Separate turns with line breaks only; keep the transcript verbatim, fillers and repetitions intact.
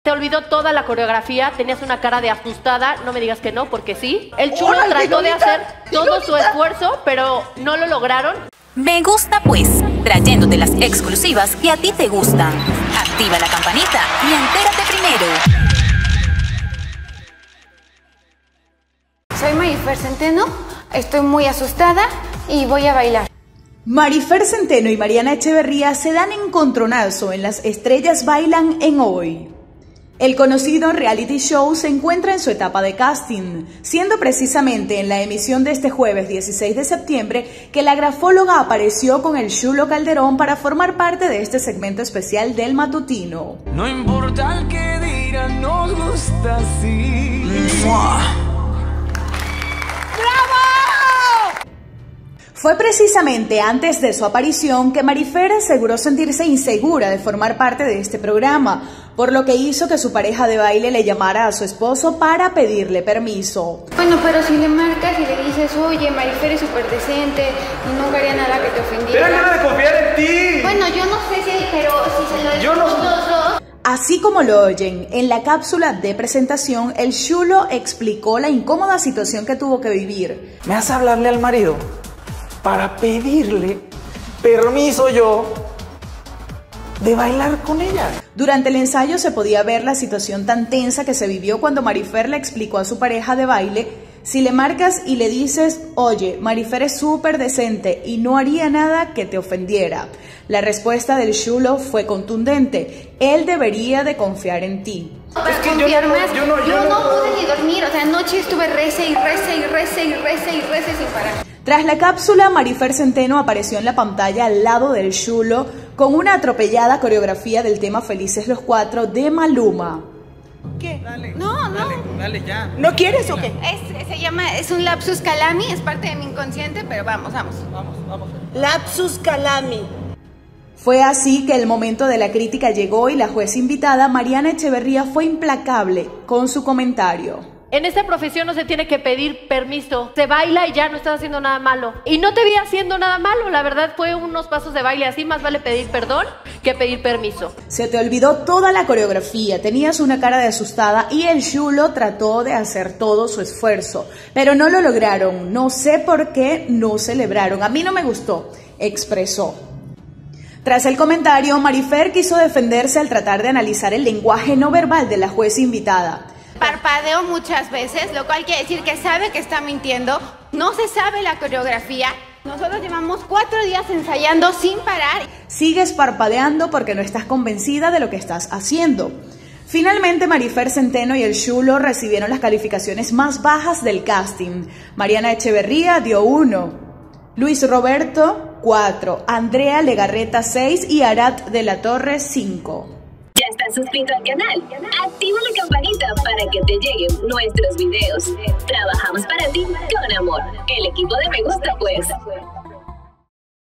Te olvidó toda la coreografía, tenías una cara de asustada, no me digas que no, porque sí. El chulo
¡Órale,
trató de
Lolita!
hacer todo
¡Lolita!
su esfuerzo, pero no lo lograron.
Me gusta pues, trayéndote las exclusivas que a ti te gustan. Activa la campanita y entérate primero.
Soy Marifer Centeno, estoy muy asustada y voy a bailar.
Marifer Centeno y Mariana Echeverría se dan encontronazo en Las Estrellas Bailan en Hoy. El conocido reality show se encuentra en su etapa de casting, siendo precisamente en la emisión de este jueves dieciséis de septiembre que la grafóloga apareció con el Chulo Calderón para formar parte de este segmento especial del matutino.
No importa el que digan, nos gusta así.
Fue precisamente antes de su aparición que Marifer aseguró sentirse insegura de formar parte de este programa, por lo que hizo que su pareja de baile le llamara a su esposo para pedirle permiso.
Bueno, pero si le marcas y le dices, oye, Marifer es súper decente y nunca haría nada que te ofendiera.
¡Déjame de confiar en ti!
Bueno, yo no sé si, pero si se lo decimos
Yo no-
los dos.
Así como lo oyen, en la cápsula de presentación, el Chulo explicó la incómoda situación que tuvo que vivir.
¿Me hace hablarle al marido para pedirle permiso yo de bailar con ella?
Durante el ensayo se podía ver la situación tan tensa que se vivió cuando Marifer le explicó a su pareja de baile: si le marcas y le dices, oye, Marifer es súper decente y no haría nada que te ofendiera. La respuesta del Chulo fue contundente: él debería de confiar en ti.
Para
Es que yo
confiar
no-
más.
yo no- yo no puedo.
pude ni dormir, o sea, anoche estuve rece y rece y rece y rece y rece sin parar.
Tras la cápsula, Marifer Centeno apareció en la pantalla al lado del Chulo con una atropellada coreografía del tema Felices los Cuatro de Maluma.
¿Qué? No, no.
Dale ya.
¿No quieres o qué?
Es, se llama, es un lapsus calami, es parte de mi inconsciente, pero vamos, vamos.
Lapsus calami.
Fue así que el momento de la crítica llegó y la juez invitada, Mariana Echeverría, fue implacable con su comentario.
En esta profesión no se tiene que pedir permiso. Se baila y ya no estás haciendo nada malo. Y no te vi haciendo nada malo, la verdad fue unos pasos de baile así, más vale pedir perdón que pedir permiso.
Se te olvidó toda la coreografía, tenías una cara de asustada y el Chulo trató de hacer todo su esfuerzo, pero no lo lograron. No sé por qué no celebraron. A mí no me gustó, expresó. Tras el comentario, Marifer quiso defenderse al tratar de analizar el lenguaje no verbal de la juez invitada.
Parpadeo muchas veces, lo cual quiere decir que sabe que está mintiendo. No se sabe la coreografía. Nosotros llevamos cuatro días ensayando sin parar.
Sigues parpadeando porque no estás convencida de lo que estás haciendo. Finalmente, Marifer Centeno y el Chulo recibieron las calificaciones más bajas del casting. Mariana Echeverría dio uno, Luis Roberto cuatro, Andrea Legarreta seis y Arat de la Torre cinco.
¿Ya estás suscrito al canal? Activa la campanita para que te lleguen nuestros videos. Trabajamos para ti con amor. El equipo de Me Gusta Pues.